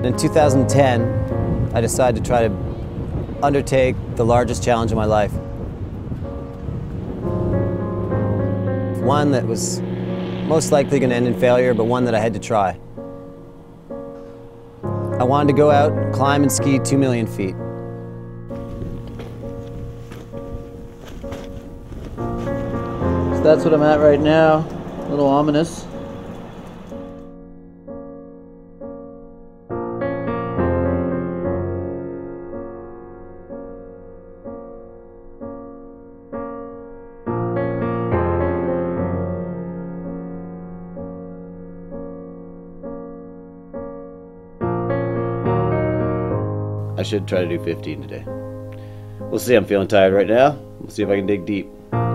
In 2010, I decided to try to undertake the largest challenge of my life. One that was most likely going to end in failure, but one that I had to try. I wanted to go out, climb and ski 2 million feet. So that's what I'm at right now. A little ominous. I should try to do 15 today. We'll see, I'm feeling tired right now. We'll see if I can dig deep.